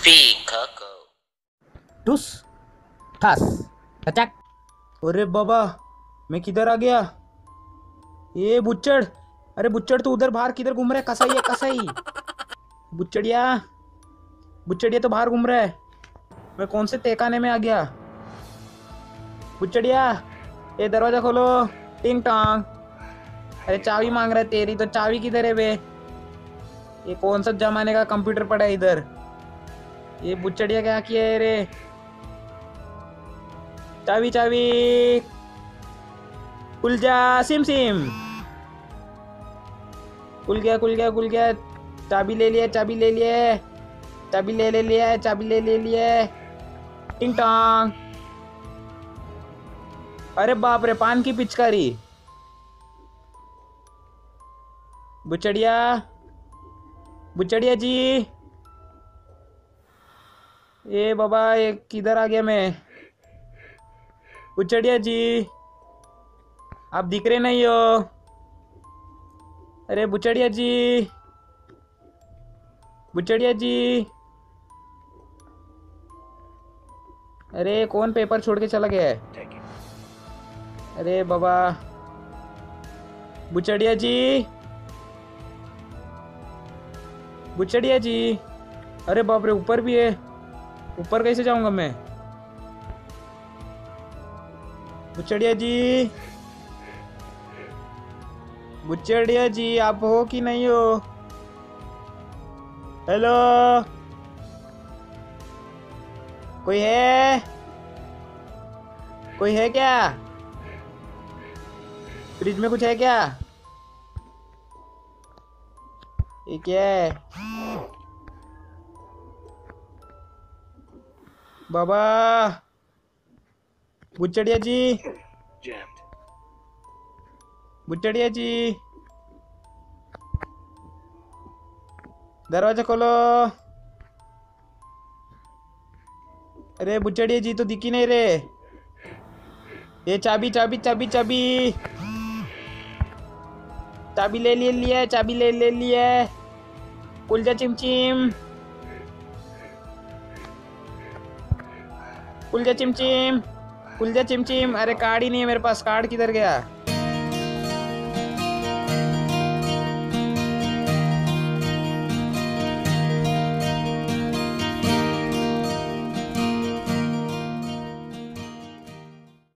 Ficoco. टुस ठस टचक। अरे बाबा, मैं किधर आ गया? ये बुच्चड़, अरे बुच्चड़ तू उधर बाहर किधर घूम रहा है? कसाई है कसाई। बुच्चड़िया, बुच्चड़िया तो बाहर घूम रहा है। मैं कौन से तेकाने में आ गया? बुच्चड़िया, ये दरवाजा खोलो। टिंग टॉन्ग। अरे चाबी मांग रहा है तेरी, तो चाबी किधर है बे? ये कौन सा जमाने का कंप्यूटर पड़ा है इधर? ये बुच्चड़िया क्या किया है रे? चाबी चाबी, खुल जा सिम सिम। खुल गया खुल गया खुल गया। चाबी ले लिया चाबी ले लिया, चाबी ले लिया चाबी ले लिया। टिंग टॉन्ग। अरे बाप रे, पान की पिचकारी। बुच्चड़िया, बुच्चड़िया जी। ये बाबा, ये किधर आ गया मैं? बुच्चड़िया जी, आप दिख रहे नहीं हो। अरे बुच्चड़िया जी, बुच्चड़िया जी। अरे कौन पेपर छोड़ के चला गया है? अरे बाबा, बुच्चड़िया जी, बुच्चड़िया जी। अरे बाप रे, ऊपर भी है। ऊपर कैसे जाऊंगा मैं? बुच्चड़िया जी, बुच्चड़िया जी, आप हो कि नहीं हो? हेलो, कोई है? कोई है क्या? फ्रिज में कुछ है क्या? ये क्या है? बाबा, बुच्चड़िया जी, बुच्चड़िया जी, दरवाजा खोलो। अरे बुच्चड़िया जी तो दिखी नहीं रे। ये चाबी चाबी चाबी चाबी, चाबी ले लिया चाबी ले लिया। खुल जा चिमचिम, खुल जा चिमचिम, खुल जा चिमचिम। अरे कार्ड ही नहीं है मेरे पास, कार्ड किधर गया?